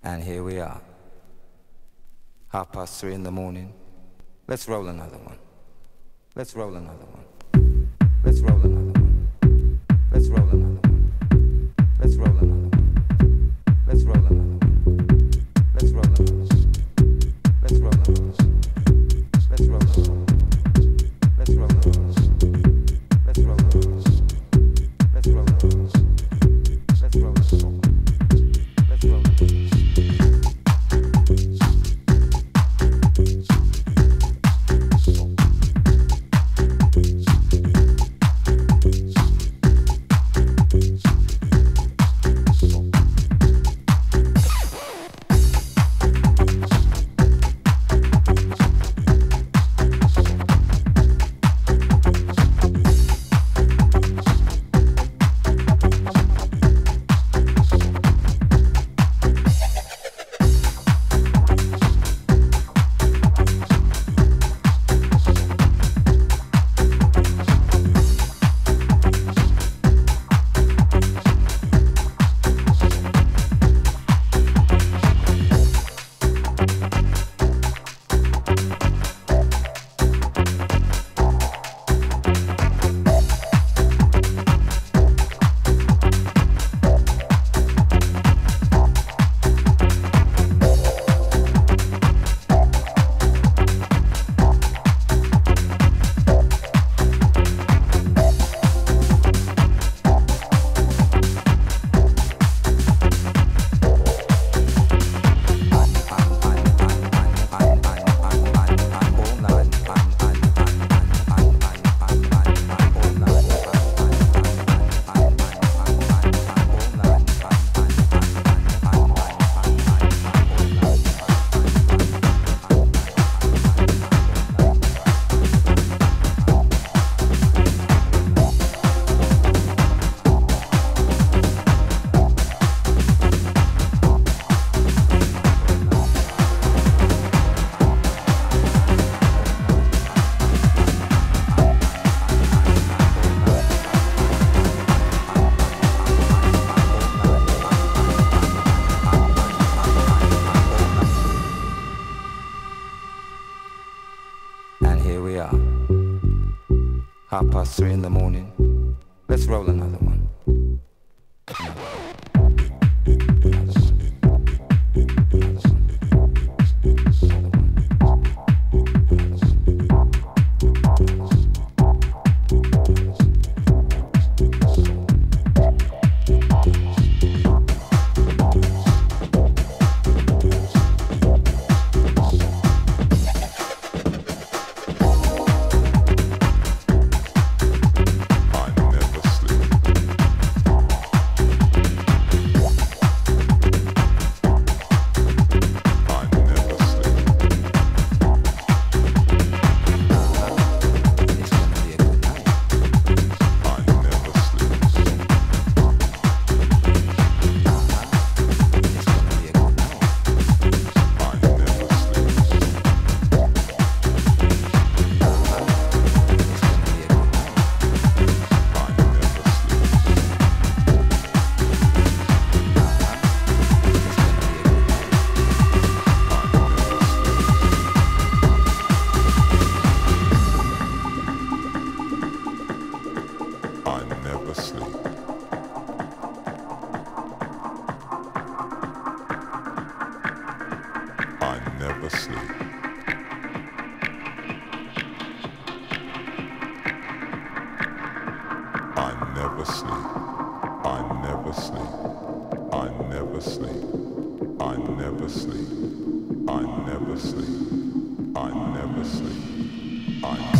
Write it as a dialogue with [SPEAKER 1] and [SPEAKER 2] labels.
[SPEAKER 1] And here we are. 3:30 in the morning. Let's roll another one. Let's roll another one. Let's roll another one. Let's roll another one. Let's roll another one. Let's roll another one. Let's roll another one. Let's roll another one. Let's roll another one. Let's roll another one. Let's roll another one. Let's roll another one. Let's roll another one. Let's roll another one. Here we are. 3:30 in the morning. Let's roll another one. I